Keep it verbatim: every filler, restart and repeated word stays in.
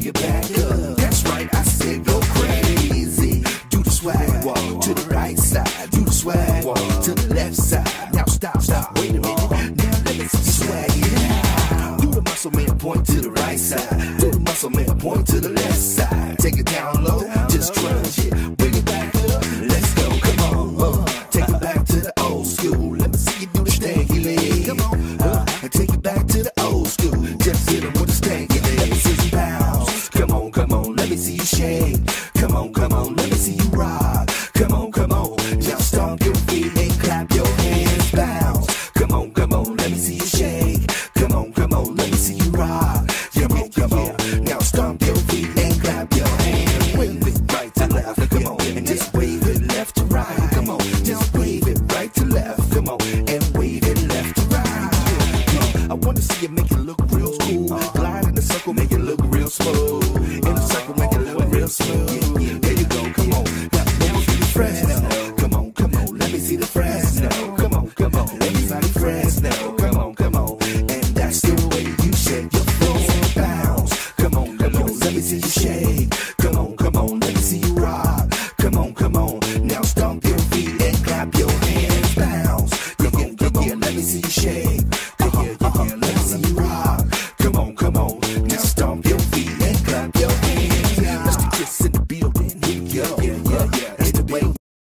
bring it back up. That's right, I said go crazy. Do the swag, walk to the right side. Do the swag, walk to the left side. Now stop, stop, wait a minute. Now let me see you swag it out. Do the muscle man, point to the right side. Do the muscle man, point to the left side. Take it down low, just crunch it. Bring it back up, let's go, come on. Uh, take it back to the old school. Let me see you do the stanky leg. Come on, uh, take it back to the old school. Just hit them with the stanky leg. Let me see you bounce. Come on, come on, let me see you shake. Come on, come on, let me see you rock. Come on, come on, now stomp your feet and clap your hands. Bounce. Come on, come on, let me see you shake. Come on, come on, let me see you rock. Come on, come on, now stomp your feet and clap your hands. Wave it right to left, come on, and just wave it left to right. Come on, just wave it right to left. Come on, and wave it left to right. Yeah. I wanna see you make it look real cool. Glide in the circle, make it look real smooth. In the circle, make it look real smooth. Yeah, there you go, come on. Now, now see the Fresno. Come on, come on, let me see the Fresno. Come on, come on, everybody Fresno. Come on, come on, and that's the way you shake your floor and bounce. Come on, come on, let me see you shake. Come on, come on, let me see you rock. Come on, come on, now stomp your feet and clap your hands. Bounce. Yeah, yeah, yeah, yeah, let me see you shake.